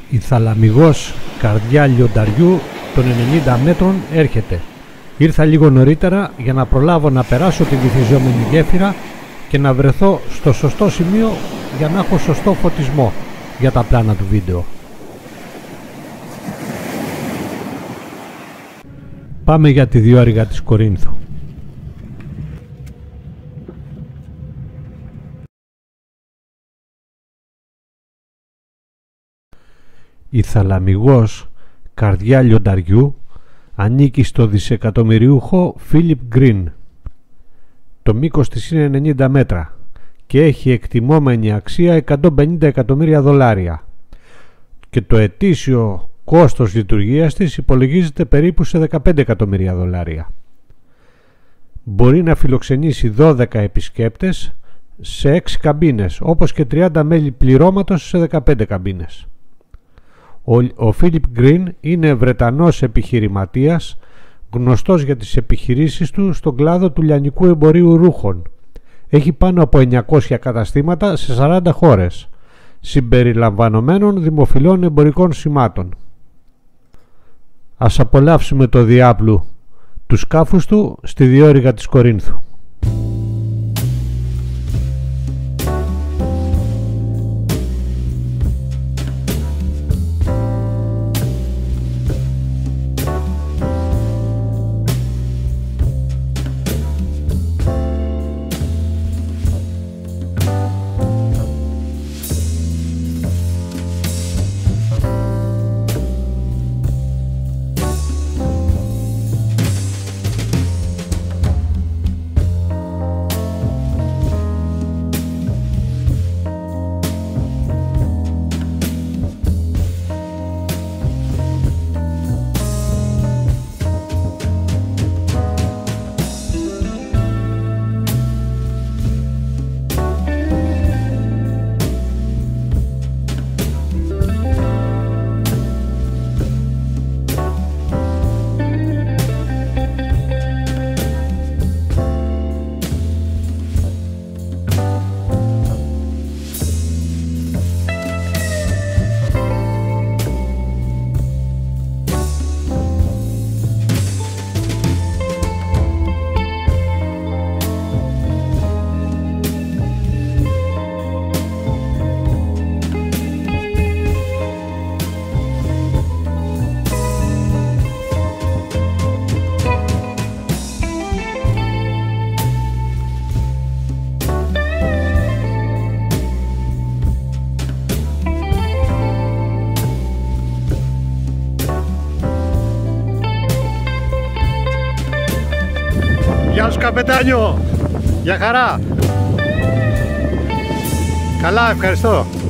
Η θαλαμιγός καρδιά λιονταριού των 90 μέτρων έρχεται. Ήρθα λίγο νωρίτερα για να προλάβω να περάσω τη βυθιζόμενη γέφυρα και να βρεθώ στο σωστό σημείο για να έχω σωστό φωτισμό για τα πλάνα του βίντεο. Πάμε για τη διόρυγα της Κορίνθου. Η θαλαμιγός καρδιά λιονταριού ανήκει στο δισεκατομμυριούχο Φίλιπ Γκριν. Το μήκος της είναι 90 μέτρα και έχει εκτιμόμενη αξία 150 εκατομμύρια δολάρια και το ετήσιο κόστος λειτουργίας της υπολογίζεται περίπου σε 15 εκατομμύρια δολάρια. Μπορεί να φιλοξενήσει 12 επισκέπτες σε 6 καμπίνες, όπως και 30 μέλη πληρώματος σε 15 καμπίνες. Ο Φίλιπ Γκριν είναι Βρετανός επιχειρηματίας, γνωστός για τις επιχειρήσεις του στον κλάδο του λιανικού εμπορίου ρούχων. Έχει πάνω από 900 καταστήματα σε 40 χώρες, συμπεριλαμβανομένων δημοφιλών εμπορικών σημάτων. Ας απολαύσουμε το διάπλου του σκάφους του στη διόρυγα της Κορίνθου. Γεια σου καπετάνιο! Γεια χαρά! Καλά, ευχαριστώ!